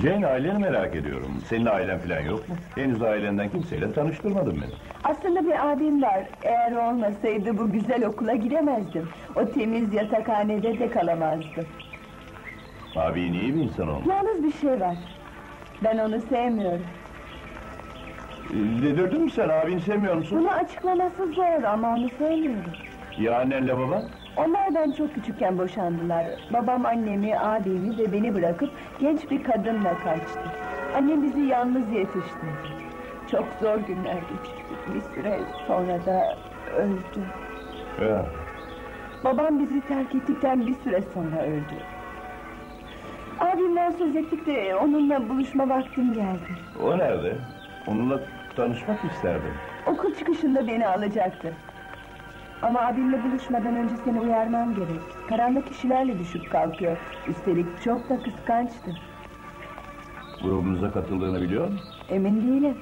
Jane, aileni merak ediyorum. Senin ailen falan yok mu? Henüz ailenden kimseyle tanıştırmadın beni. Aslında bir abim var. Eğer olmasaydı bu güzel okula giremezdim. O temiz yatakhanede de kalamazdım. Abin iyi bir insan olmuş. Yalnız bir şey var. Ben onu sevmiyorum. Delirdin mi sen? Abini sevmiyor musun? Bunu açıklaması zor ama onu sevmiyorum. Ya annenle baban? Onlar ben çok küçükken boşandılar. Babam annemi, abimi ve beni bırakıp genç bir kadınla kaçtı. Annem bizi yalnız yetiştirdi. Çok zor günler geçirdik. Bir süre sonra da öldü. Ya. Babam bizi terk ettikten bir süre sonra öldü. Abimden söz ettik de onunla buluşma vaktim geldi. O nerede? Onunla tanışmak isterdim. Okul çıkışında beni alacaktı. Ama abimle buluşmadan önce seni uyarmam gerek. Karanlık kişilerle düşüp kalkıyor. Üstelik çok da kıskançtı. Grubumuza katıldığını biliyor musun? Emin değilim.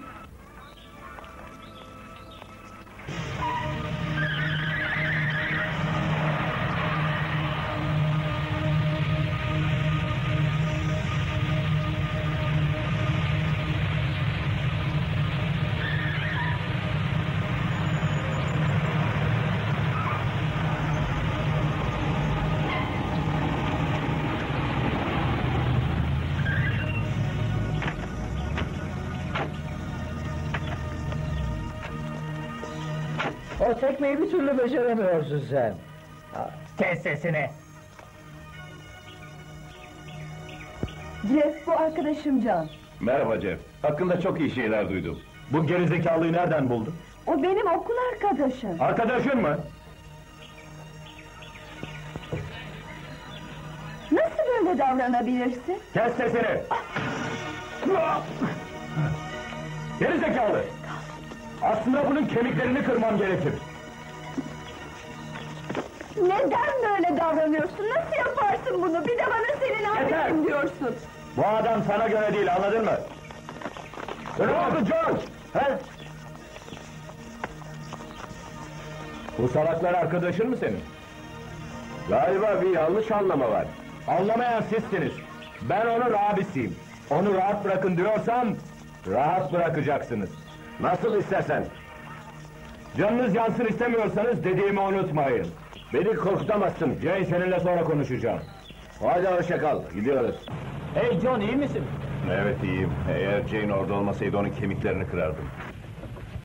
O çekmeyi bir türlü beceremiyorsun sen. Kes sesini! Jeff, bu arkadaşım Can. Merhaba Jeff. Hakkında çok iyi şeyler duydum. Bu gerizekalıyı nereden buldun? O benim okul arkadaşım. Arkadaşın mı? Nasıl böyle davranabilirsin? Kes sesini! Gerizekalı! Aslında bunun kemiklerini kırmam gerekir. Neden böyle davranıyorsun? Nasıl yaparsın bunu? Bir de bana senin Yeter! abisin diyorsun. Bu adam sana göre değil, anladın mı? Ne oldu George? He? Bu salaklar arkadaşın mı senin? Galiba bir yanlış anlama var. Anlamayan sizsiniz. Ben onun abisiyim. Onu rahat bırakın diyorsam, rahat bırakacaksınız. Nasıl istersen. Canınız yansın istemiyorsanız dediğimi unutmayın. Beni korkutamazsın. Jane seninle sonra konuşacağım. Hadi hoşça kal, gidiyoruz. Hey John, iyi misin? Evet iyiyim. Eğer Jane orada olmasaydı onun kemiklerini kırardım.